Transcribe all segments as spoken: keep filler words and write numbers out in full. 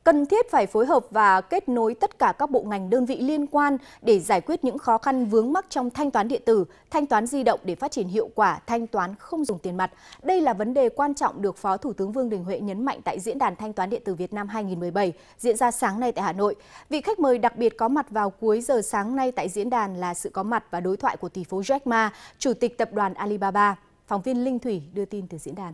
cần thiết phải phối hợp và kết nối tất cả các bộ ngành đơn vị liên quan để giải quyết những khó khăn vướng mắc trong thanh toán điện tử, thanh toán di động để phát triển hiệu quả thanh toán không dùng tiền mặt. Đây là vấn đề quan trọng được Phó Thủ tướng Vương Đình Huệ nhấn mạnh tại Diễn đàn Thanh toán điện tử Việt Nam hai nghìn không trăm mười bảy diễn ra sáng nay tại Hà Nội. Vị khách mời đặc biệt có mặt vào cuối giờ sáng nay tại diễn đàn là sự có mặt và đối thoại của tỷ phú Jack Ma, Chủ tịch tập đoàn Alibaba. Phóng viên Linh Thủy đưa tin từ diễn đàn.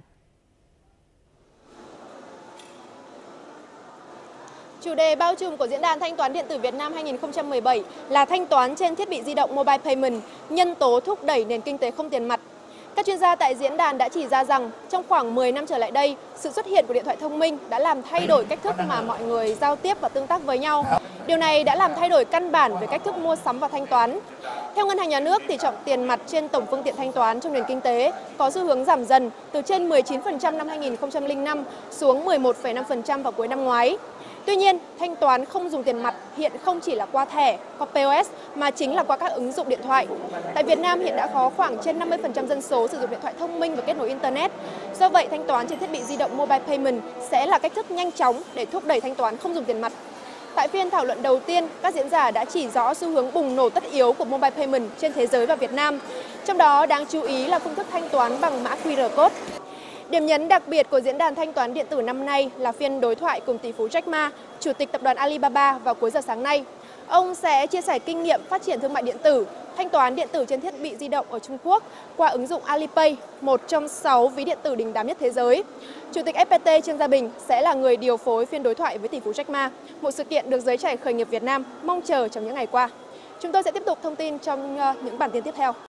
Chủ đề bao trùm của Diễn đàn Thanh toán điện tử Việt Nam hai nghìn không trăm mười bảy là thanh toán trên thiết bị di động Mobile Payment, nhân tố thúc đẩy nền kinh tế không tiền mặt. Các chuyên gia tại diễn đàn đã chỉ ra rằng trong khoảng mười năm trở lại đây, sự xuất hiện của điện thoại thông minh đã làm thay đổi cách thức mà mọi người giao tiếp và tương tác với nhau. Điều này đã làm thay đổi căn bản về cách thức mua sắm và thanh toán. Theo Ngân hàng Nhà nước, tỷ trọng tiền mặt trên tổng phương tiện thanh toán trong nền kinh tế có xu hướng giảm dần từ trên mười chín phần trăm năm hai nghìn không trăm lẻ năm xuống mười một phẩy năm phần trăm vào cuối năm ngoái. Tuy nhiên, thanh toán không dùng tiền mặt hiện không chỉ là qua thẻ hoặc pê ô ét mà chính là qua các ứng dụng điện thoại. Tại Việt Nam hiện đã có khoảng trên năm mươi phần trăm dân số sử dụng điện thoại thông minh và kết nối Internet. Do vậy, thanh toán trên thiết bị di động Mobile Payment sẽ là cách thức nhanh chóng để thúc đẩy thanh toán không dùng tiền mặt. Tại phiên thảo luận đầu tiên, các diễn giả đã chỉ rõ xu hướng bùng nổ tất yếu của Mobile Payment trên thế giới và Việt Nam. Trong đó, đáng chú ý là phương thức thanh toán bằng mã quy rờ code. Điểm nhấn đặc biệt của Diễn đàn Thanh toán điện tử năm nay là phiên đối thoại cùng tỷ phú Jack Ma, Chủ tịch tập đoàn Alibaba vào cuối giờ sáng nay. Ông sẽ chia sẻ kinh nghiệm phát triển thương mại điện tử, thanh toán điện tử trên thiết bị di động ở Trung Quốc qua ứng dụng Alipay, một trong sáu ví điện tử đình đám nhất thế giới. Chủ tịch ép pê tê Trương Gia Bình sẽ là người điều phối phiên đối thoại với tỷ phú Jack Ma, một sự kiện được giới trẻ khởi nghiệp Việt Nam mong chờ trong những ngày qua. Chúng tôi sẽ tiếp tục thông tin trong những bản tin tiếp theo.